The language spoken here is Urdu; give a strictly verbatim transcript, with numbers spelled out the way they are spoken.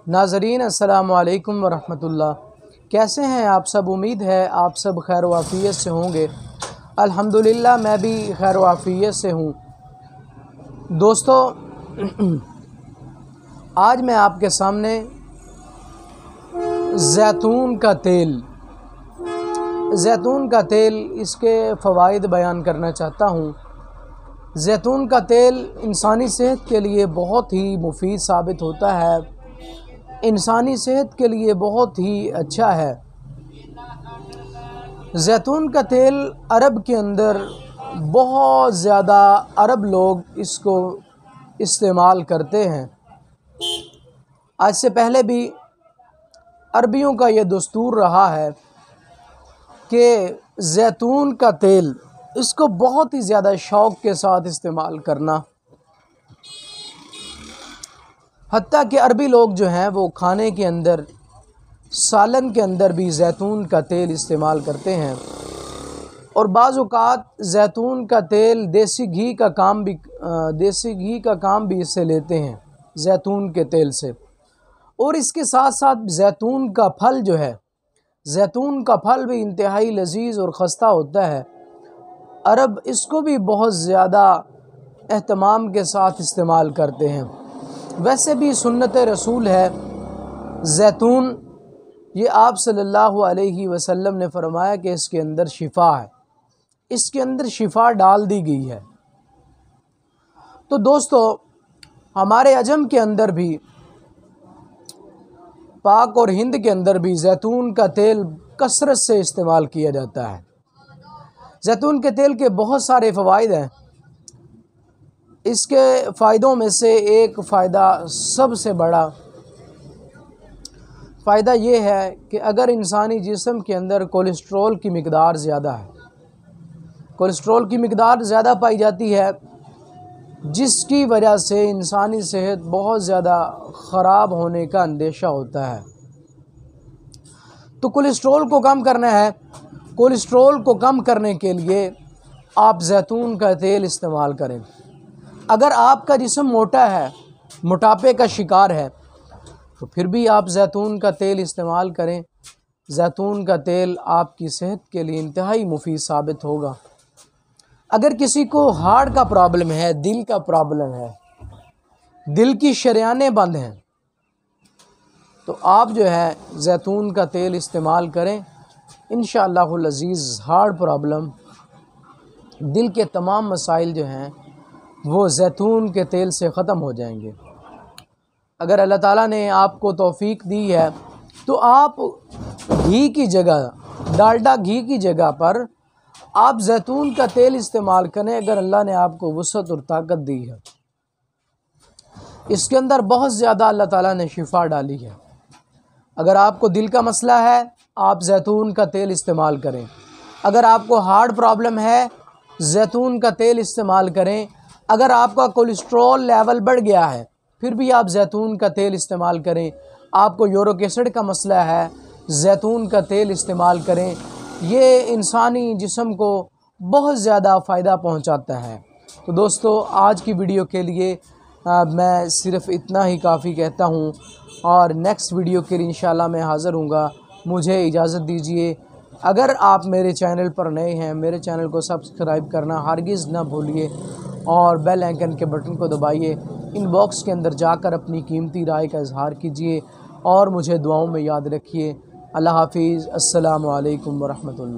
ناظرین السلام علیکم ورحمۃ اللہ، کیسے ہیں آپ سب؟ امید ہے آپ سب خیر و عافیت سے ہوں گے۔ الحمدللہ میں بھی خیر و عافیت سے ہوں۔ دوستو، آج میں آپ کے سامنے زیتون کا تیل زیتون کا تیل اس کے فوائد بیان کرنا چاہتا ہوں۔ زیتون کا تیل انسانی صحت کے لیے بہت ہی مفید ثابت ہوتا ہے، انسانی صحت کے لیے بہت ہی اچھا ہے۔ زیتون کا تیل عرب کے اندر بہت زیادہ عرب لوگ اس کو استعمال کرتے ہیں۔ آج سے پہلے بھی عربیوں کا یہ دستور رہا ہے کہ زیتون کا تیل اس کو بہت ہی زیادہ شوق کے ساتھ استعمال کرنا، حتیٰ کہ عربی لوگ جو ہیں وہ کھانے کے اندر، سالن کے اندر بھی زیتون کا تیل استعمال کرتے ہیں، اور بعض اوقات زیتون کا تیل دیسی گھی کا کام بھی دیسی گھی کا کام بھی اس سے لیتے ہیں، زیتون کے تیل سے۔ اور اس کے ساتھ ساتھ زیتون کا پھل جو ہے، زیتون کا پھل بھی انتہائی لذیذ اور خستہ ہوتا ہے۔ عرب اس کو بھی بہت زیادہ اہتمام کے ساتھ استعمال کرتے ہیں۔ ویسے بھی سنت رسول ہے زیتون، یہ آپ صلی اللہ علیہ وسلم نے فرمایا کہ اس کے اندر شفا ہے، اس کے اندر شفا ڈال دی گئی ہے۔ تو دوستو، ہمارے عجم کے اندر بھی، پاک اور ہند کے اندر بھی زیتون کا تیل کثرت سے استعمال کیا جاتا ہے۔ زیتون کے تیل کے بہت سارے فوائد ہیں۔ اس کے فائدوں میں سے ایک فائدہ، سب سے بڑا فائدہ یہ ہے کہ اگر انسانی جسم کے اندر کولیسٹرول کی مقدار زیادہ ہے، کولیسٹرول کی مقدار زیادہ پائی جاتی ہے، جس کی وجہ سے انسانی صحت بہت زیادہ خراب ہونے کا اندیشہ ہوتا ہے، تو کولیسٹرول کو کم کرنا ہے۔ کولیسٹرول کو کم کرنے کے لیے آپ زیتون کا تیل استعمال کریں۔ اگر آپ کا جسم موٹا ہے، موٹاپے کا شکار ہے، تو پھر بھی آپ زیتون کا تیل استعمال کریں۔ زیتون کا تیل آپ کی صحت کے لیے انتہائی مفید ثابت ہوگا۔ اگر کسی کو ہارٹ کا پرابلم ہے، دل کا پرابلم ہے، دل کی شریانیں بند ہیں، تو آپ جو ہے زیتون کا تیل استعمال کریں۔ انشاءاللہ العزیز ہارٹ پرابلم، دل کے تمام مسائل جو ہیں وہ زیتون کے تیل سے ختم ہو جائیں گے۔ اگر اللہ تعالیٰ نے آپ کو توفیق دی ہے تو آپ گھی کی جگہ، ڈالڈا گھی کی جگہ پر آپ زیتون کا تیل استعمال کریں، اگر اللہ نے آپ کو وسعت اور طاقت دی ہے۔ اس کے اندر بہت زیادہ اللہ تعالیٰ نے شفا ڈالی ہے۔ اگر آپ کو دل کا مسئلہ ہے، آپ زیتون کا تیل استعمال کریں۔ اگر آپ کو ہارٹ پرابلم ہے، زیتون کا تیل استعمال کریں۔ اگر آپ کا کولیسٹرول لیول بڑھ گیا ہے، پھر بھی آپ زیتون کا تیل استعمال کریں۔ آپ کو یورک ایسڈ کا مسئلہ ہے، زیتون کا تیل استعمال کریں۔ یہ انسانی جسم کو بہت زیادہ فائدہ پہنچاتا ہے۔ تو دوستو، آج کی ویڈیو کے لیے میں صرف اتنا ہی کافی کہتا ہوں، اور نیکسٹ ویڈیو کے لیے انشاءاللہ میں حاضر ہوں گا۔ مجھے اجازت دیجیے۔ اگر آپ میرے چینل پر نئے ہیں، میرے چینل کو سبسکرائب کرنا ہرگز نہ بھولیے، اور بیل آئیکن کے بٹن کو دبائیے۔ ان باکس کے اندر جا کر اپنی قیمتی رائے کا اظہار کیجیے، اور مجھے دعاؤں میں یاد رکھیے۔ اللہ حافظ۔ السلام علیکم ورحمۃ اللہ۔